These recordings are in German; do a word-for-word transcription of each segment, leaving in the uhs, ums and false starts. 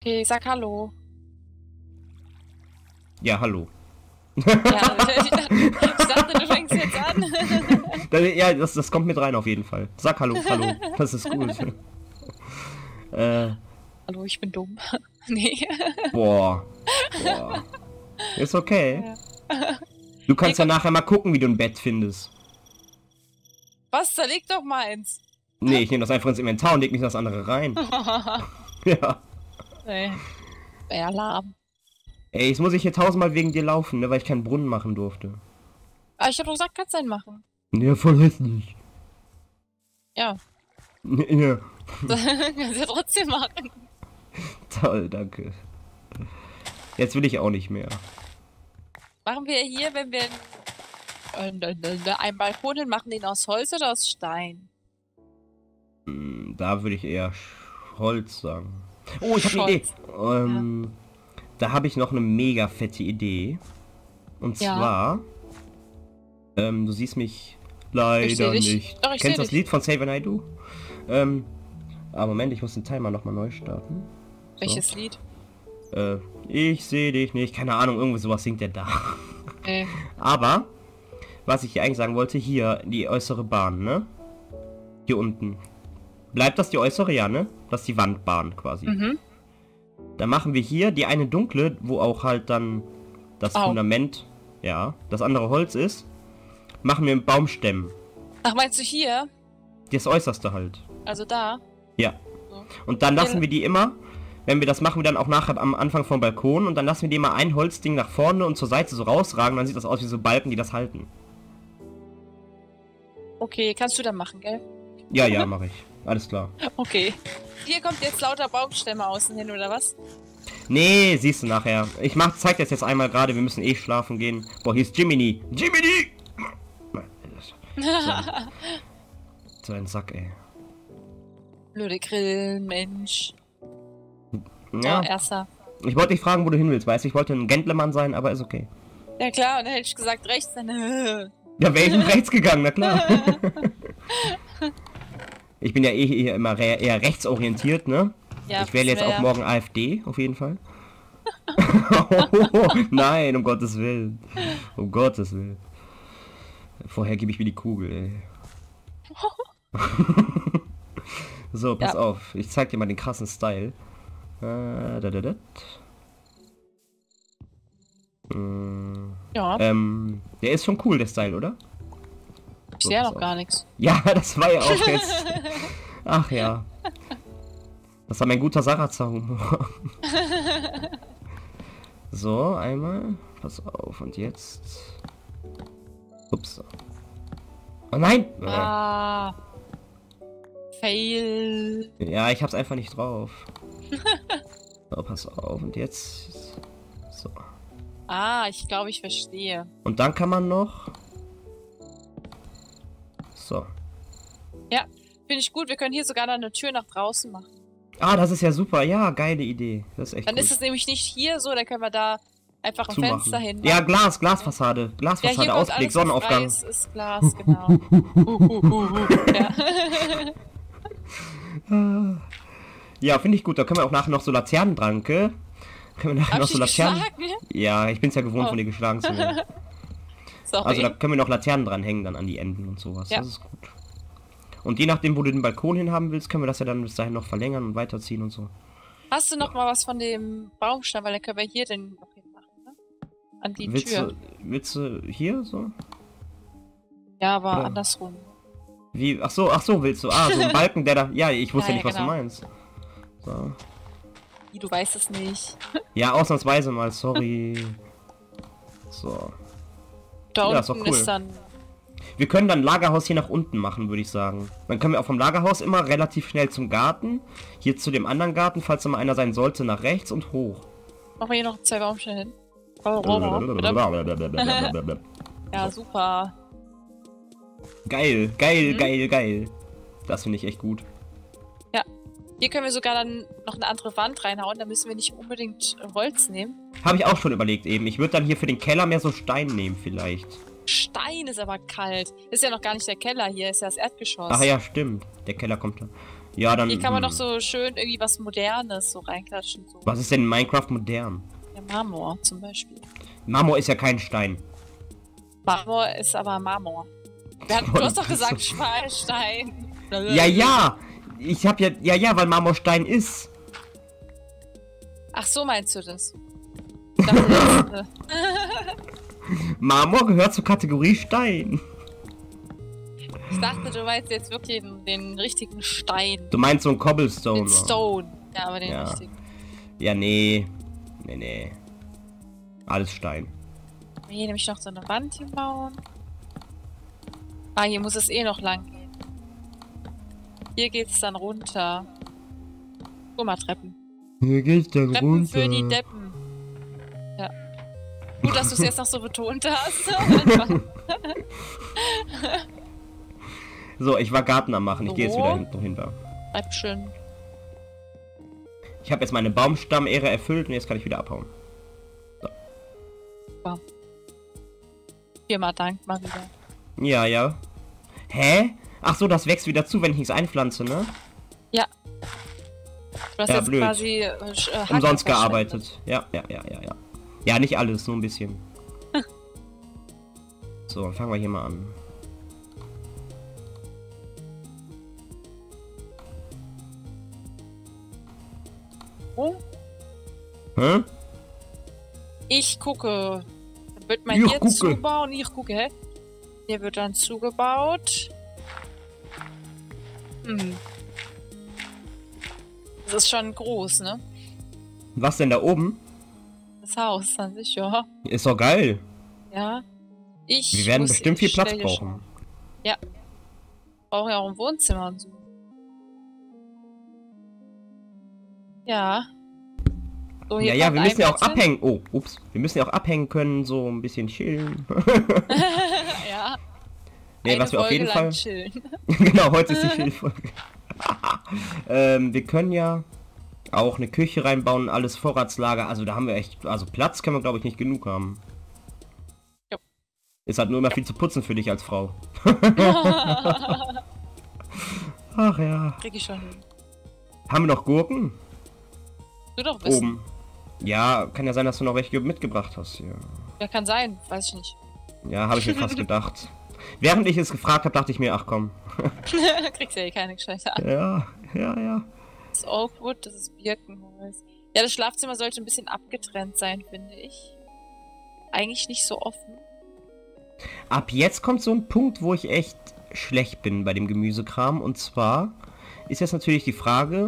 Okay, sag Hallo. Ja, hallo. Ja, ich, ich dachte, du fängst jetzt an. Ja, das, das kommt mit rein auf jeden Fall. Sag hallo, hallo. Das ist gut. äh, Hallo, ich bin dumm. Nee. boah. Boah. Ist okay. Ja. Du kannst Nee, ja nachher mal gucken, wie du ein Bett findest. Was? Da liegt doch meins. Nee, ich nehme das einfach ins Inventar und leg mich in das andere rein. Ja. Nee. Wär Alarm. Ey, jetzt muss ich hier tausendmal wegen dir laufen, ne, weil ich keinen Brunnen machen durfte. Aber ich hab doch gesagt, kannst du einen machen. Ja, voll hässlich. Ja. Ja. Kannst du ja trotzdem machen. Toll, danke. Jetzt will ich auch nicht mehr. Machen wir hier, wenn wir einen, äh, einen Balkon hin, machen den aus Holz oder aus Stein? Hm, Da würde ich eher Holz sagen. Oh, ich habe eine Idee. Ähm, ja. Da habe ich noch eine mega fette Idee. Und Ja. zwar, ähm, du siehst mich leider dich. nicht. Doch, ich Kennst du seh das Lied von Say When I Do? Ähm, ah, Moment, ich muss den Timer nochmal neu starten. So. Welches Lied? Äh, ich sehe dich nicht. Keine Ahnung, irgendwie sowas singt der da. Nee. Aber, was ich hier eigentlich sagen wollte, hier, die äußere Bahn, ne? Hier unten. Bleibt das die äußere, ja, ne? Das ist die Wandbahn quasi. Mhm. Dann machen wir hier die eine dunkle, wo auch halt dann das Au. Fundament, ja, das andere Holz ist. Machen wir mit Baumstämmen. Ach, meinst du hier? Das äußerste halt. Also da? Ja. So. Und dann lassen Ja. wir die immer, wenn wir das machen, wir dann auch nachher am Anfang vom Balkon und dann lassen wir die immer ein Holzding nach vorne und zur Seite so rausragen, dann sieht das aus wie so Balken, die das halten. Okay, kannst du dann machen, gell? Ja, ja, mache ich. Alles klar. Okay. Hier kommt jetzt lauter Baumstämme außen hin, oder was? Nee, siehst du nachher. Ich mach, zeig das jetzt einmal gerade, wir müssen eh schlafen gehen. Boah, hier ist Jiminy. Jiminy! So, so ein Sack, ey. Blöde Grillen, Mensch. Ja, Oh, erster. ich wollte dich fragen, wo du hin willst, weißt du? Ich wollte ein Gentleman sein, aber ist okay. Ja klar, und dann hätte ich gesagt rechts, dann... Ja, wäre ich in rechts gegangen, na klar. Ich bin ja eh hier immer re eher rechtsorientiert, ne? Ja, Ich wähle jetzt wär- auch morgen AfD, auf jeden Fall. Nein, um Gottes Willen. Um Gottes Willen. Vorher gebe ich mir die Kugel, ey. So, pass Ja. auf. Ich zeig dir mal den krassen Style. Äh, da, da, da. Mm, Ja, ähm, der ist schon cool, der Style, oder? ich so, sehe ja pass noch auf. gar nichts. Ja, das war ja auch jetzt. Ach ja. Das war mein guter Sarazar-Humor. So, einmal. Pass auf, und jetzt. Ups. Oh nein! Ah. Fail. Ja, ich hab's einfach nicht drauf. So, pass auf, und jetzt. So. Ah, ich glaube, ich verstehe. Und dann kann man noch. So. Ja, finde ich gut. Wir können hier sogar noch eine Tür nach draußen machen. Ah, das ist ja super. Ja, geile Idee. Das ist echt Dann gut. ist es nämlich nicht hier so, dann können wir da einfach ein Zumachen. Fenster hin. Ja, Glas, Glasfassade. Ja, Glasfassade, hier kommt Ausblick, alles Sonnenaufgang. Freies, ist Glas, genau. Uhuhuhu. Ja. Ja, finde ich gut. Da können wir auch nachher noch so Laternen dran, gell? Können wir nachher Hab noch ich so dich Laternen. geschlagen? Ja, ich bin's ja gewohnt, Oh. von dir geschlagen zu werden. Sorry. Also da können wir noch Laternen dranhängen dann an die Enden und sowas. Ja. Das ist gut. Und je nachdem, wo du den Balkon hin haben willst, können wir das ja dann bis dahin noch verlängern und weiterziehen und so. Hast du noch mal was von dem Baumstamm, weil dann können wir hier den noch hinmachen, ne? An die Willst Tür. du, willst du hier so? Ja, aber Oder- andersrum. Wie? Ach so, ach so, willst du? Ah, so ein Balken, der da. Ja, ich wusste Ja, ja, nicht, ja, was genau. du meinst. So. Wie, du weißt es nicht. Ja, ausnahmsweise mal, sorry. So. Da Ja, ist doch unten cool. ist dann... Wir können dann Lagerhaus hier nach unten machen, würde ich sagen. Dann können wir auch vom Lagerhaus immer relativ schnell zum Garten. Hier zu dem anderen Garten, falls da mal einer sein sollte, nach rechts und hoch. Machen wir hier noch zwei Baumstämme hin. Ja, super. Geil, geil, Mhm. geil, geil. Das finde ich echt gut. Hier können wir sogar dann noch eine andere Wand reinhauen, da müssen wir nicht unbedingt Holz nehmen. Habe ich auch schon überlegt eben. Ich würde dann hier für den Keller mehr so Stein nehmen vielleicht. Stein ist aber kalt. Ist ja noch gar nicht der Keller hier, ist ja das Erdgeschoss. Ach ja, stimmt. Der Keller kommt dann. Ja, dann... Hier kann man hm. doch so schön irgendwie was Modernes so reinklatschen. So. Was ist denn in Minecraft modern? Ja, Marmor zum Beispiel. Marmor ist ja kein Stein. Marmor ist aber Marmor. Wir hatten, du hast doch gesagt Schmalstein. Ja, ja! Ich hab ja... Ja, ja, weil Marmor Stein ist. Ach, so meinst du das? Ich dachte, jetzt, äh, Marmor gehört zur Kategorie Stein. ich dachte, du meinst jetzt wirklich den, den richtigen Stein. Du meinst so ein Cobblestone. Den Stone. Ja, aber den Ja. richtigen. Ja, nee. Nee, nee. Alles Stein. Hier nämlich noch so eine Wand hinbauen. Ah, hier muss es eh noch lang gehen. Hier geht's dann runter. Guck mal, Treppen. Hier geht's dann Treppen runter. für die Deppen. Ja. Gut, dass du es jetzt noch so betont hast. So, ich war Garten am machen. Ich gehe jetzt So. wieder hinten hinter. Bleib schön. Ich habe jetzt meine Baumstamm-Ehre erfüllt und jetzt kann ich wieder abhauen. Viermal Dank mal wieder. Ja, ja. Hä? Ach so, das wächst wieder zu, wenn ich nichts einpflanze, ne? Ja. Du hast Ja, jetzt blöd. quasi äh, Hacken Umsonst verschwendet. gearbeitet. Ja, ja, ja, ja, ja. Ja, nicht alles, nur ein bisschen. So, dann fangen wir hier mal an. Oh, Hä? ich gucke. Dann wird man Ich hier gucke. zubauen. Ich gucke, hä? Hier wird dann zugebaut. Hm. Das ist schon groß, ne? Was denn da oben? Das Haus an sich, ja. Ist doch geil. Ja. Ich Wir werden muss- bestimmt viel ich Platz stelle brauchen. schon- Ja. Brauchen ja auch ein Wohnzimmer und so. Ja. So, Ja, hier ja, kommt wir ein müssen ja auch Plätzchen. abhängen. Oh, ups. Wir müssen ja auch abhängen können, so ein bisschen chillen. Ja. Nee, Eine was wir auf Folge jeden lang Fall... chillen. Genau, heute ist die Chillfolge. ähm, wir können ja auch eine Küche reinbauen, alles Vorratslager. Also da haben wir echt... Also Platz können wir, glaube ich, nicht genug haben. Ja. Ist halt nur immer viel zu putzen für dich als Frau. Ach ja. Krieg ich schon hin. Haben wir noch Gurken? Du doch wissen. Oben. Ja, kann ja sein, dass du noch welche mitgebracht hast. Ja, Ja, kann sein. Weiß ich nicht. ja habe ich mir fast gedacht. Während ich es gefragt habe, dachte ich mir, ach komm. Kriegst ja eh keine gescheite. Ja, ja, ja. Das ist Oakwood, das ist Birkenholz. Ja, das Schlafzimmer sollte ein bisschen abgetrennt sein, finde ich. Eigentlich nicht so offen. Ab jetzt kommt so ein Punkt, wo ich echt schlecht bin bei dem Gemüsekram. Und zwar ist jetzt natürlich die Frage...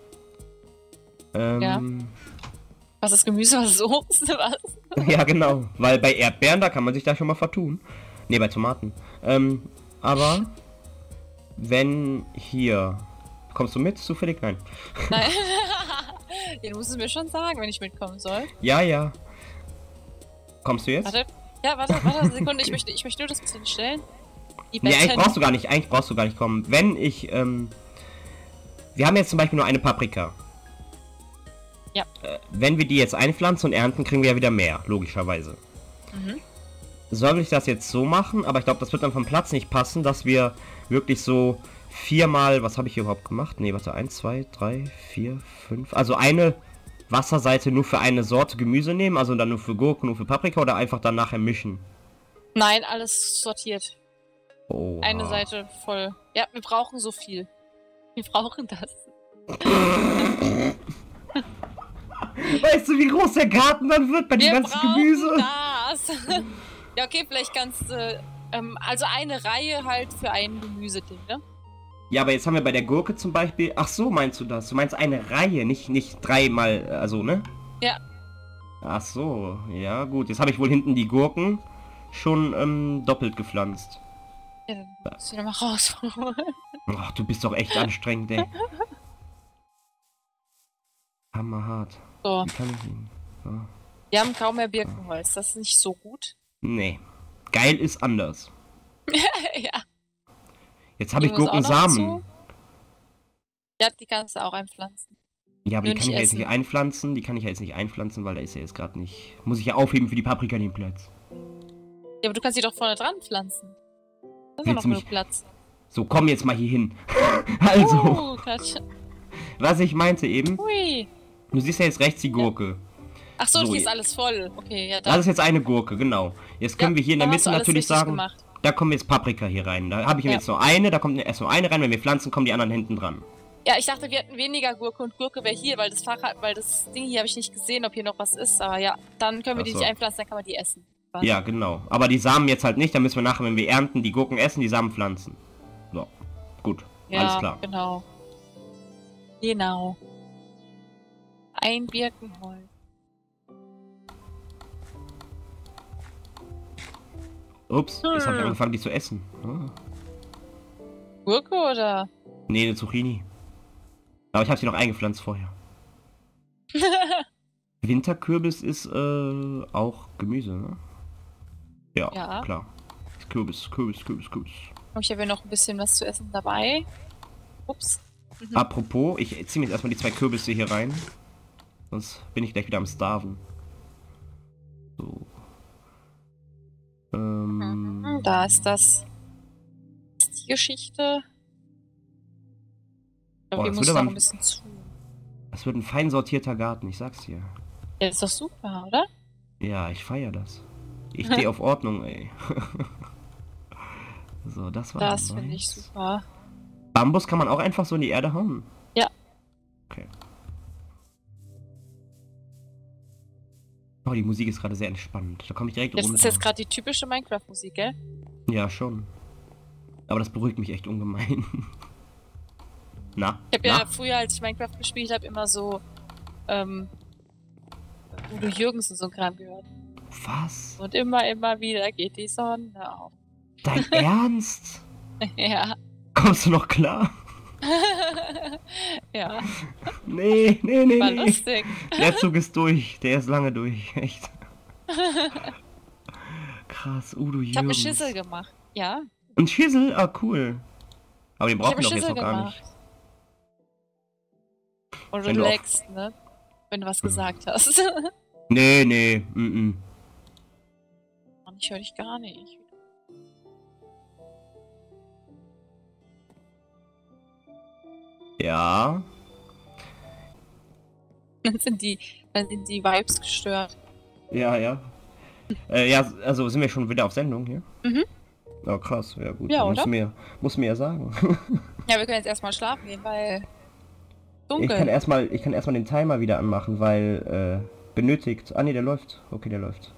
Ähm, Ja. Was ist Gemüse, was ist Obst, was? ja, genau. Weil bei Erdbeeren, da kann man sich da schon mal vertun. Ne, bei Tomaten. Ähm, aber... Wenn hier... Kommst du mit? Zufällig? Nein. Nein. Den musst du mir schon sagen, wenn ich mitkommen soll. Ja, ja. Kommst du jetzt? Warte. Ja, warte, warte eine Sekunde. Ich möchte, ich möchte nur das bisschen stellen. Die Nee, eigentlich Betten. brauchst du gar nicht, eigentlich brauchst du gar nicht kommen. Wenn ich, ähm... Wir haben jetzt zum Beispiel nur eine Paprika. Ja. Äh, wenn wir die jetzt einpflanzen und ernten, kriegen wir ja wieder mehr, logischerweise. Mhm. Soll ich das jetzt so machen? Aber ich glaube, das wird dann vom Platz nicht passen, dass wir wirklich so viermal... Was habe ich hier überhaupt gemacht? Nee, warte, eins, zwei, drei, vier, fünf... Also eine Wasserseite nur für eine Sorte Gemüse nehmen, also dann nur für Gurken, nur für Paprika oder einfach dann nachher mischen? Nein, alles sortiert. Oh. Eine Seite voll. Ja, wir brauchen so viel. Wir brauchen das. Weißt du, wie groß der Garten dann wird bei dem Wir ganzen brauchen Gemüse? das. Ja, okay, vielleicht kannst du... Ähm, also eine Reihe halt für ein Gemüseding, ne? Ja, aber jetzt haben wir bei der Gurke zum Beispiel... Ach so, meinst du das? Du meinst eine Reihe, nicht, nicht dreimal, also, ne? Ja. Ach so, ja gut. Jetzt habe ich wohl hinten die Gurken schon ähm, doppelt gepflanzt. Ja, dann musst du nochmal rausholen. Ach, du bist doch echt anstrengend, ey. Hammerhart. So, Wie kann ich ihn? So. wir haben kaum mehr Birkenholz. Das ist nicht so gut. Nee. Geil ist anders. Ja. Jetzt habe ich Die muss auch noch Gurkensamen. zu. Ja, die kannst du auch einpflanzen. Ja, aber Nur die kann ich nicht ja jetzt essen. nicht einpflanzen. Die kann ich ja jetzt nicht einpflanzen, weil da ist ja jetzt gerade nicht... Muss ich ja aufheben für die Paprika den Platz. Ja, aber du kannst sie doch vorne dran pflanzen. Da ist Willst noch du genug mich- Platz. So, komm jetzt mal hier hin. Also, Uh, Quatsch. was ich meinte eben, Hui. du siehst ja jetzt rechts die Gurke. Ach so, So, hier ist alles voll. Okay, ja, Das dann. ist jetzt eine Gurke, genau. Jetzt können Ja, wir hier in der dann hast Mitte du alles natürlich richtig sagen, gemacht. da kommen jetzt Paprika hier rein. Da habe ich mir Ja. jetzt nur eine, da kommt erst nur eine rein. Wenn wir pflanzen, kommen die anderen hinten dran. Ja, ich dachte, wir hätten weniger Gurke und Gurke wäre hier, weil das Fahrrad, weil das Ding hier habe ich nicht gesehen, ob hier noch was ist. Aber ja, dann können wir Ach die so. nicht einpflanzen, dann kann man die essen. Was? Ja, genau. Aber die Samen jetzt halt nicht, dann müssen wir nachher, wenn wir ernten, die Gurken essen, die Samen pflanzen. So, gut, Ja, alles klar. genau. Genau. Ein Birkenholz. Ups, jetzt habe ich Hm. angefangen, die zu essen. Ah. Gurke oder? Nee, eine Zucchini. Aber ich habe sie noch eingepflanzt vorher. Winterkürbis ist äh, auch Gemüse, ne? Ja, Ja. klar. Kürbis, Kürbis, Kürbis, Kürbis. Ich habe ja noch ein bisschen was zu essen dabei. Ups. Mhm. Apropos, ich ziehe mir jetzt erstmal die zwei Kürbisse hier rein. Sonst bin ich gleich wieder am Starven. So. Ähm, Mhm, da ist das. Das ist die Geschichte. Ich glaube, Boah, wir das müssen wird noch aber ein bisschen zu. Das wird ein fein sortierter Garten, ich sag's dir. Ja, ist doch super, oder? Ja, ich feiere das. Ich stehe auf Ordnung, ey. So, das war Das nice. finde ich super. Bambus kann man auch einfach so in die Erde hauen. Ja. Okay. Oh, die Musik ist gerade sehr entspannt. Da komme ich direkt Das runter. ist jetzt gerade die typische Minecraft-Musik, gell? Ja, schon. Aber das beruhigt mich echt ungemein. Na? Ich habe Na? ja früher, als ich Minecraft gespielt habe, immer so ähm, Udo Jürgens und so ein Kram gehört. Was? Und immer, immer wieder geht die Sonne auf. Dein Ernst? Ja. Kommst du noch klar? Ja, Nee, nee, nee, war nee. lustig. Der Zug ist durch. Der ist lange durch. Echt. Krass, Udo Jürgens. Ich habe einen Schüssel gemacht. Ja, Ein Schüssel? Ah, cool. Aber den ich habe brauchen einen wir doch jetzt Schüssel noch gar gemacht. nicht. Und Wenn du auf- relaxed, ne? Wenn du was gesagt hast. Nee, nee. Mm -mm. Mann, ich höre dich gar nicht. Ja. Dann sind die, dann sind die Vibes gestört. Ja, ja. Äh, ja, also sind wir schon wieder auf Sendung hier? Mhm. Oh, krass. Ja, gut. Ja, Dann musst oder? du mir, musst du mir ja sagen. Ja, wir können jetzt erstmal schlafen gehen, weil Ich kann dunkel. erstmal, ich kann erstmal den Timer wieder anmachen, weil äh, benötigt. Ah, nee, der läuft. Okay, der läuft.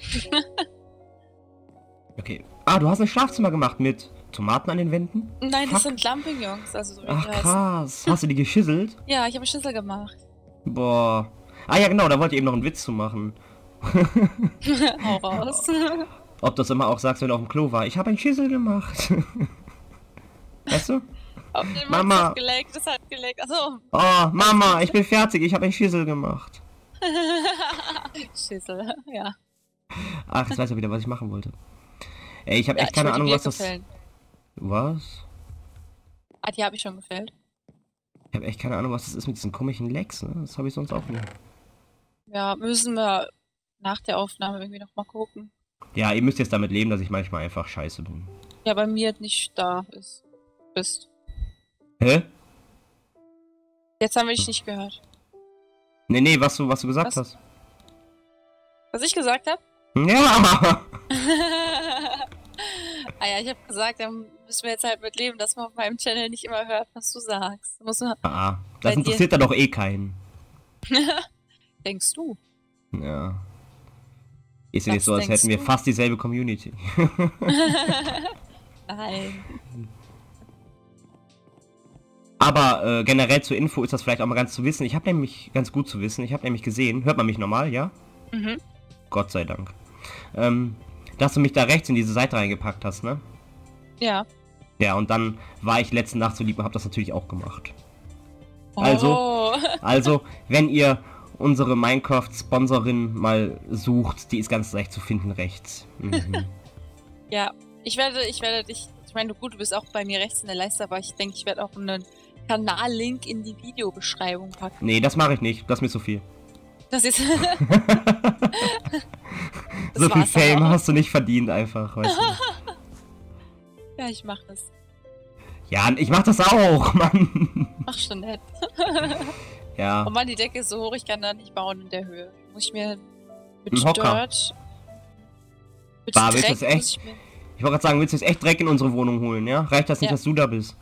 Okay. Ah, du hast ein Schlafzimmer gemacht mit Tomaten an den Wänden? Nein, Fuck. das sind Lampignons, also so wie Ach, die heißen. krass. Hast du die geschisselt? Ja, ich habe einen Schlüssel gemacht. Boah. Ah ja, genau, da wollte ich eben noch einen Witz zu machen. Hau raus. Ob du das immer auch sagst, wenn du auf dem Klo war. Ich habe ein Schüssel gemacht. Weißt du? Auf den Mund Mama. hat geleckt, das hat geleckt. Achso. Oh, Mama, ich bin fertig. Ich habe ein Schüssel gemacht. Schüssel, ja. Ach, jetzt weiß ich wieder, was ich machen wollte. Ey, ich habe Ja, echt ich keine wollte die Ahnung, was Birke das... fällen. Was? Ah, die habe ich schon gefällt. Ich habe echt keine Ahnung, was das ist mit diesen komischen Lecks, ne? Das habe ich sonst auch nicht. Ja, müssen wir nach der Aufnahme irgendwie noch mal gucken. Ja, ihr müsst jetzt damit leben, dass ich manchmal einfach scheiße bin. Ja, bei mir nicht da ist. Bist. Hä? Jetzt haben wir dich nicht gehört. Nee, nee, was du, was du gesagt Was? hast. Was ich gesagt habe? Ja! Ah ja, ich habe gesagt, dann müssen wir jetzt halt mit leben, dass man auf meinem Channel nicht immer hört, was du sagst. Da muss man, Ah, Bei das dir. interessiert da doch eh keinen. denkst du? Ja. Ist ja nicht Was so, als denkst hätten wir du? fast dieselbe Community. Nein. Aber äh, generell zur Info ist das vielleicht auch mal ganz zu wissen. Ich habe nämlich, ganz gut zu wissen, ich habe nämlich gesehen, hört man mich normal, ja? Mhm. Gott sei Dank. Ähm, dass du mich da rechts in diese Seite reingepackt hast, ne? Ja. Ja, und dann war ich letzte Nacht so lieb und habe das natürlich auch gemacht. Also? Oh. Also, wenn ihr unsere Minecraft-Sponsorin mal sucht, die ist ganz leicht zu finden rechts. Mhm. Ja, ich werde, ich werde dich, ich meine, gut, du bist auch bei mir rechts in der Leiste, aber ich denke, ich werde auch einen Kanal-Link in die Videobeschreibung packen. Nee, das mache ich nicht. Das ist mir zu viel. Das ist. So viel war's dann Fame auch. hast du nicht verdient einfach, weißt du. Ja, ich mache das. Ja, ich mach das auch, Mann. Ach, schon nett. Ja. Oh Mann, die Decke ist so hoch, ich kann da nicht bauen in der Höhe. Muss ich mir mit Ein Hocker. Dirt... Mit Bah, willst du Dreck das echt? muss ich mir... Ich wollte gerade sagen, willst du jetzt echt Dreck in unsere Wohnung holen, ja? Reicht das nicht, Ja. dass du da bist?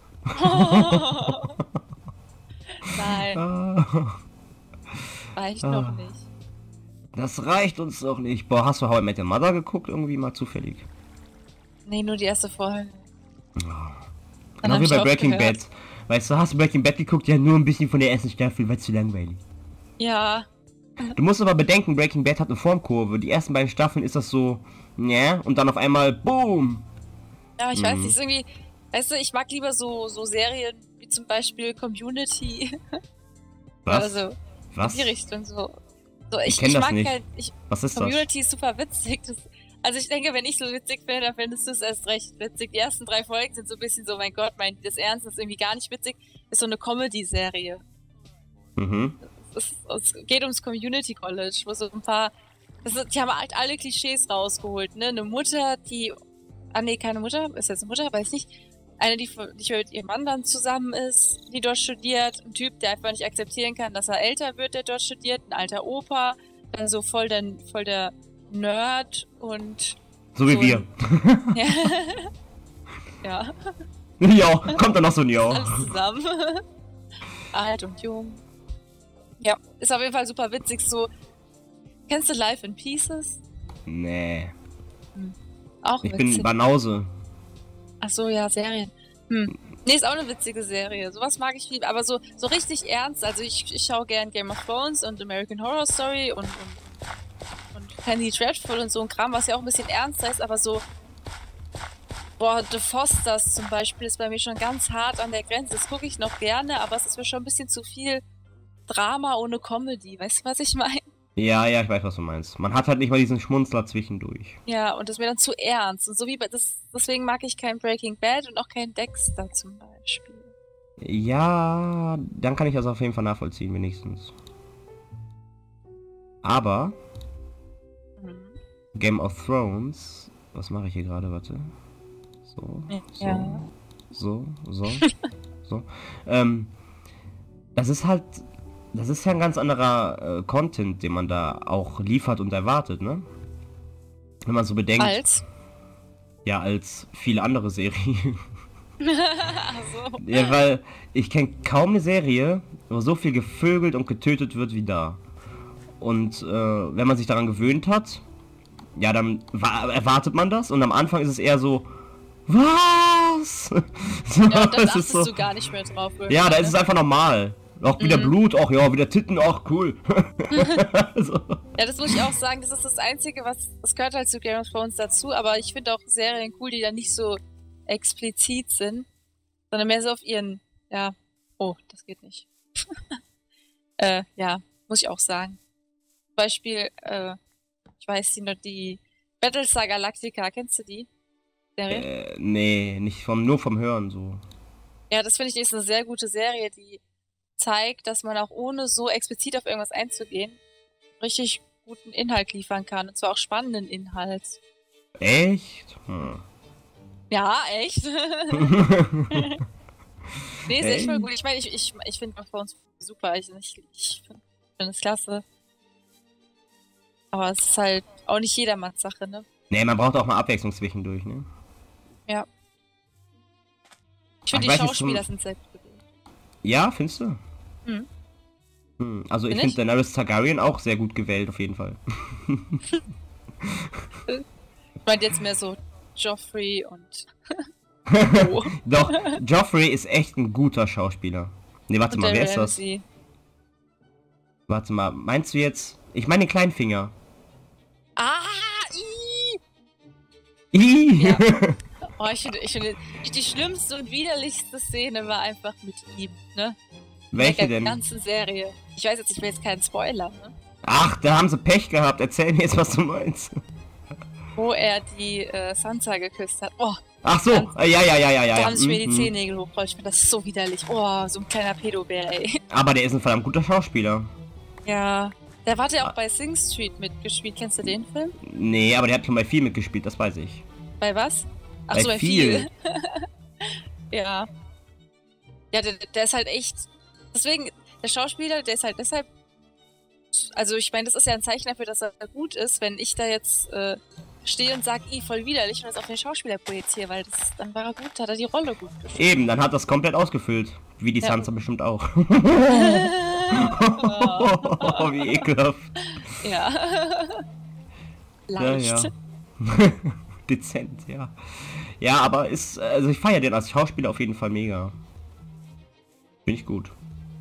Nein, Ah, reicht Ah. noch nicht. das reicht uns doch nicht. Boah, hast du How I Met Your Mother geguckt? Irgendwie mal zufällig. Nee, nur die erste Folge. Dann Genau hab wie ich bei Breaking aufgehört. Bad. Weißt du, hast du Breaking Bad geguckt? Ja, nur ein bisschen von der ersten Staffel, weil zu langweilig. Ja, Du musst aber bedenken, Breaking Bad hat eine Formkurve. Die ersten beiden Staffeln ist das so, ja, und dann auf einmal, boom. ja, ich weiß Mhm. nicht, ist irgendwie... Weißt du, ich mag lieber so, so Serien wie zum Beispiel Community. Was? Also, Was? in die Richtung so. so ich, kenn ich das mag nicht. halt... Ich, Was ist das? Community ist super witzig. Das, also ich denke, wenn ich so witzig bin, dann findest du es erst recht witzig. Die ersten drei Folgen sind so ein bisschen so, mein Gott, mein, das Ernst ist irgendwie gar nicht witzig. Ist so eine Comedy-Serie. Mhm. Es, es geht ums Community College, wo so ein paar... Das ist, die haben halt alle Klischees rausgeholt, ne? Eine Mutter, die... Ah nee, keine Mutter. Ist jetzt eine Mutter? Weiß ich nicht. Eine, die, die mit ihrem Mann dann zusammen ist, die dort studiert. Ein Typ, der einfach nicht akzeptieren kann, dass er älter wird, der dort studiert. Ein alter Opa. Dann so voll der, voll der Nerd und... So wie So wir. Ja. Ja, Ja, kommt dann noch so ein Ja. alles zusammen. Alt und jung. Ja, ist auf jeden Fall super witzig. So, kennst du Life in Pieces? Nee. Auch Ich witzig. bin Banause. Ach so, ja, Serien. Hm. Nee, ist auch eine witzige Serie. Sowas mag ich lieber. Aber so, so richtig ernst. Also ich, ich schaue gern Game of Thrones und American Horror Story und, und, und Penny Dreadful und so ein Kram, was ja auch ein bisschen ernster ist, aber so. Boah, The Fosters zum Beispiel ist bei mir schon ganz hart an der Grenze. Das gucke ich noch gerne, aber es ist mir schon ein bisschen zu viel Drama ohne Comedy. Weißt du, was ich meine? Ja, ja, ich weiß, was du meinst. Man hat halt nicht mal diesen Schmunzler zwischendurch. Ja, und das ist mir dann zu ernst. Und so wie bei das, deswegen mag ich kein Breaking Bad und auch kein Dexter zum Beispiel. Ja, dann kann ich das auf jeden Fall nachvollziehen, wenigstens. Aber Mhm. Game of Thrones, was mache ich hier gerade, warte. So, so, Ja. so, so, so. Ähm, das ist halt, das ist ja ein ganz anderer äh, Content, den man da auch liefert und erwartet, ne? Wenn man so bedenkt, Als? ja, als viele andere Serien. Also. Ja, weil ich kenne kaum eine Serie, wo so viel gevögelt und getötet wird wie da. Und äh, wenn man sich daran gewöhnt hat, ja, dann wa- erwartet man das. Und am Anfang ist es eher so, was? So, Ja, und dann es ist achtest so, du gar nicht mehr drauf. ja, da ist es einfach normal. Auch wieder Mhm. Blut, auch ja, wieder Titten, auch cool. so. Ja, das muss ich auch sagen, das ist das Einzige, was, das gehört halt zu Game of Thrones dazu, aber ich finde auch Serien cool, die dann nicht so explizit sind, sondern mehr so auf ihren, ja, oh, das geht nicht. äh, ja, muss ich auch sagen. Zum Beispiel, äh, ich weiß die noch, die Battlestar Galactica, kennst du die Serie? Äh, nee, nicht vom, nur vom Hören so. Ja, das finde ich ist eine sehr gute Serie, die zeigt, dass man auch ohne so explizit auf irgendwas einzugehen, richtig guten Inhalt liefern kann. Und zwar auch spannenden Inhalt. Echt? Hm. Ja, echt? Nee, ist echt voll Echt? gut. Ich meine, ich, ich, ich finde bei uns super. Ich, ich, ich finde find es klasse. Aber es ist halt auch nicht jedermanns Sache, ne? Nee, man braucht auch mal Abwechslung zwischendurch, ne? Ja. Ich Ach, finde, ich die weiß nicht, Schauspieler zum- sind sehr gut gewählt. Ja, findest du? Mhm. Hm, also ich Find finde ich? Daenerys Targaryen auch sehr gut gewählt, auf jeden Fall. Ich meine jetzt mehr so Joffrey und, oh. Doch, Joffrey ist echt ein guter Schauspieler. Ne, warte und mal, der wer ist das? Ramsay. Warte mal, meinst du jetzt... Ich meine den Kleinfinger. Ah! Ih. Ih! Ja. Oh, ich finde, ich finde, die schlimmste und widerlichste Szene war einfach mit ihm, ne? Welche In der denn? ganzen Serie. Ich weiß jetzt, ich will jetzt keinen Spoiler, ne? Ach, da haben sie Pech gehabt. Erzähl mir jetzt, was du meinst. Wo er die äh, Sansa geküsst hat. Oh, Ach so, äh, ja, ja, ja, ja, ja. da ja. haben sich mir die mhm. Zehennägel hochgerollt. Ich finde das so widerlich. Oh, so ein kleiner Pädobär, ey. Aber der ist ein verdammt guter Schauspieler. Ja. Der hat ja auch bei Sing Street mitgespielt. Kennst du den Film? Nee, aber der hat schon bei viel mitgespielt, das weiß ich. Bei was? Ach Bei so, bei viel. viel. Ja. Ja, der, der ist halt echt. Deswegen, der Schauspieler, der ist halt deshalb. Also, ich meine, das ist ja ein Zeichen dafür, dass er gut ist, wenn ich da jetzt äh, stehe und sage, ih, voll widerlich und das auf den Schauspieler projiziere, weil das, dann war er gut, hat er die Rolle gut gespielt. Eben, dann hat das komplett ausgefüllt. Wie die Ja. Sansa bestimmt auch. Oh, wie ekelhaft. Ja. Ja, Leicht. ja. Dezent, ja. Ja, aber ist, also ich feiere den als Schauspieler auf jeden Fall mega. Finde ich gut.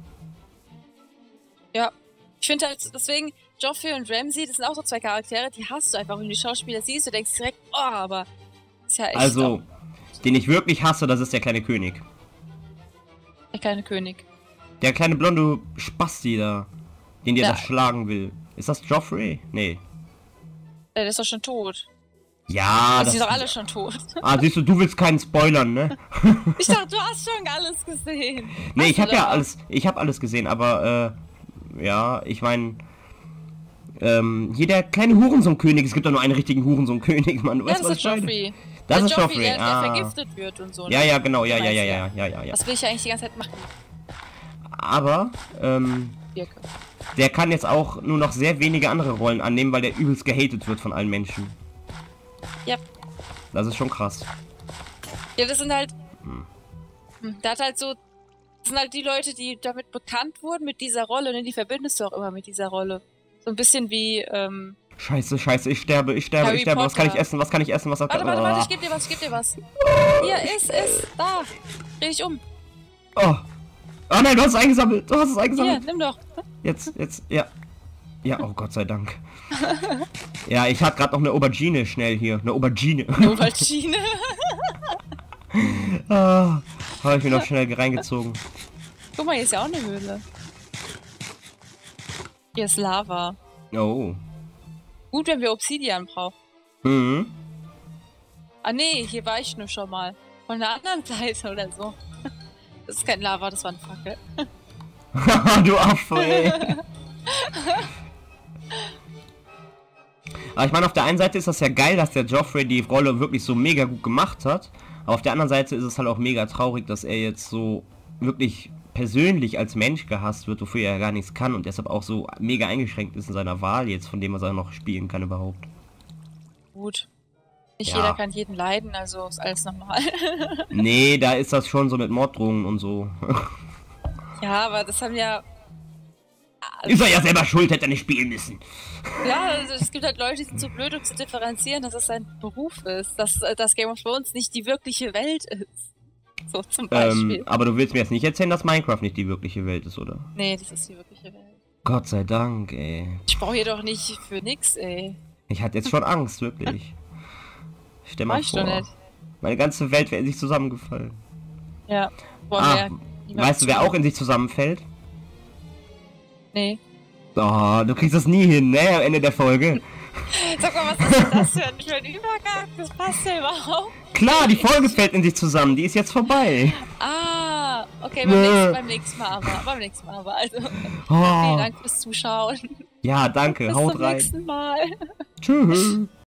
Ja. Ich finde halt, deswegen, Joffrey und Ramsay, das sind auch so zwei Charaktere, die hast du einfach, wenn du die Schauspieler siehst, du denkst direkt, oh, aber ist ja echt Also, auch den ich wirklich hasse, das ist der kleine König. der kleine König. Der kleine blonde Spasti da, den der Ja. da schlagen will. Ist das Joffrey? Nee. Der ist doch schon tot. Ja, Die das sind doch alle schon tot. Ah, siehst du, du willst keinen spoilern, ne? Ich dachte, du hast schon alles gesehen. Nee, Hast ich du habe ja doch. alles, ich habe alles gesehen, aber äh, ja, ich meine, ähm, hier der kleine Hurensohn-König, es gibt doch nur einen richtigen Hurensohn-König, Mann. Du Ja, weißt, das was ist ich meine? Joffrey. Das Der ist Joffrey, Joffrey, der, ah. der vergiftet wird und so. Ne? Ja, ja, genau, ja, Du ja, ja, meinst, ja, ja, ja, ja. Das will ich ja eigentlich die ganze Zeit machen. Aber, ähm, Birke. der kann jetzt auch nur noch sehr wenige andere Rollen annehmen, weil der übelst gehatet wird von allen Menschen. Ja. Das ist schon krass. Ja, das sind halt. Hm. Der hat halt so. Das sind halt die Leute, die damit bekannt wurden mit dieser Rolle, und die verbindest du auch immer mit dieser Rolle. So ein bisschen wie, ähm. Scheiße, scheiße, ich sterbe, ich sterbe, Harry ich sterbe. Was kann ich Potter. essen, was kann ich essen, was... Warte, warte, warte, ich geb dir was, ich geb dir was. Hier, iss, iss, da. Dreh dich um. Oh. Oh nein, du hast es eingesammelt, du hast es Hier, eingesammelt. nimm doch. Jetzt, jetzt, ja. Ja, oh Gott sei Dank. Ja, ich hatte gerade noch eine Aubergine schnell hier. Eine Aubergine. Aubergine. Ah, habe ich mir noch schnell reingezogen. Guck mal, hier ist ja auch eine Höhle. Hier ist Lava. Oh. Gut, wenn wir Obsidian brauchen. Mhm. Ah nee, hier war ich nur schon mal. Von der anderen Seite oder so. Das ist kein Lava, das war eine Fackel. Du Affe, ey. Aber ich meine, auf der einen Seite ist das ja geil, dass der Joffrey die Rolle wirklich so mega gut gemacht hat. Aber auf der anderen Seite ist es halt auch mega traurig, dass er jetzt so wirklich persönlich als Mensch gehasst wird, wofür er gar nichts kann und deshalb auch so mega eingeschränkt ist in seiner Wahl jetzt, von dem was er noch spielen kann überhaupt. Gut. Nicht Ja. jeder kann jeden leiden, also ist alles normal. Nee, da ist das schon so mit Morddrohungen und so. Ja, aber das haben ja... Ist er ja selber schuld, hätte er nicht spielen müssen. Ja, also es gibt halt Leute, die sind zu blöd, um zu differenzieren, dass es sein Beruf ist. Dass, dass Game of Thrones nicht die wirkliche Welt ist. So zum Beispiel. Ähm, aber du willst mir jetzt nicht erzählen, dass Minecraft nicht die wirkliche Welt ist, oder? Nee, das ist die wirkliche Welt. Gott sei Dank, ey. Ich brauche hier doch nicht für nix, ey. Ich hatte jetzt schon Angst, wirklich. Stell Mach mal ich vor, doch nicht. meine ganze Welt wäre in sich zusammengefallen. Ja. Wollen Ah, wir niemand weißt du, wer zu- auch in sich zusammenfällt? Nee. Oh, du kriegst das nie hin, ne, am Ende der Folge. Sag mal, was ist denn das für ein, für ein Übergang? Das passt ja überhaupt. Klar, die Folge fällt in sich zusammen, die ist jetzt vorbei. Ah, okay, beim, Nö. nächsten, beim nächsten Mal aber. Beim nächsten Mal aber. Also, vielen Oh, Dank fürs Zuschauen. ja, danke, Bis haut zum rein. nächsten Mal. Tschüss.